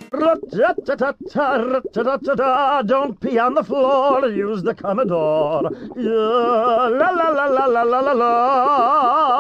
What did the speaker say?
Ra-ta-ta-ta-ta, don't pee on the floor, use the Commodore. Yeah, la la la la la la la la.